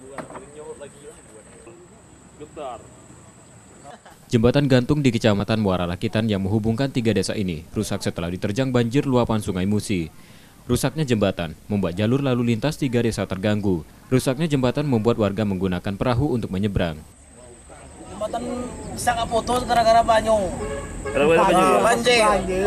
Jembatan gantung di Kecamatan Muara Rakitan yang menghubungkan 3 desa ini rusak setelah diterjang banjir luapan Sungai Musi. Rusaknya jembatan membuat jalur lalu lintas 3 desa terganggu. Rusaknya jembatan membuat warga menggunakan perahu untuk menyeberang. Jembatan bisa nggak putus gara-gara banyu. Gara-gara banjir. Banjir.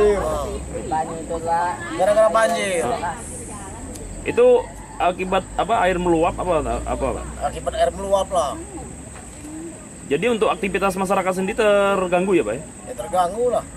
Gara-gara banjir. Itu akibat apa? Air meluap apa Pak? Akibat air meluap lah. Jadi untuk aktivitas masyarakat sendiri terganggu ya Pak? Ya terganggu lah.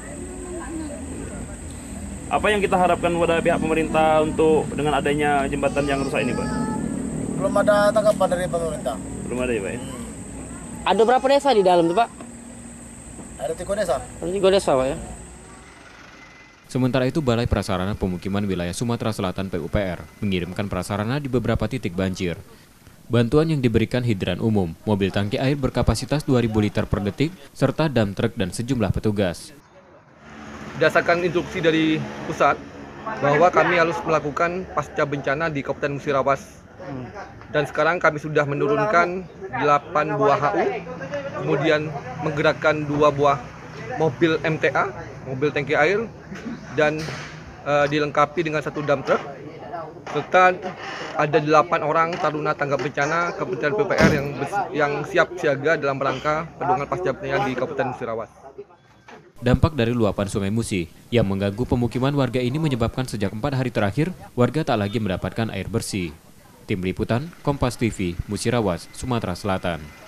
Apa yang kita harapkan pada pihak pemerintah untuk dengan adanya jembatan yang rusak ini Pak? Belum ada tanggapan dari pemerintah. Belum ada ya Pak? Ada berapa desa di dalam tuh Pak? Ada 3 desa. Ada 3 desa Pak ya. Sementara itu, Balai Prasarana Pemukiman Wilayah Sumatera Selatan PUPR mengirimkan prasarana di beberapa titik banjir. Bantuan yang diberikan hidran umum, mobil tangki air berkapasitas 2.000 liter per detik, serta dump truck dan sejumlah petugas. Berdasarkan instruksi dari pusat bahwa kami harus melakukan pasca bencana di Kabupaten Musirawas. Dan sekarang kami sudah menurunkan 8 buah HU, kemudian menggerakkan 2 buah mobil MTA, mobil tangki air, dan dilengkapi dengan 1 dump truck, serta ada 8 orang taruna tanggap bencana Kabupaten PUPR yang siap siaga dalam rangka penanggulangan pasca bencana di Kabupaten Musirawas. Dampak dari luapan Sungai Musi yang mengganggu pemukiman warga ini menyebabkan sejak 4 hari terakhir warga tak lagi mendapatkan air bersih. Tim Liputan, Kompas TV, Musirawas, Sumatera Selatan.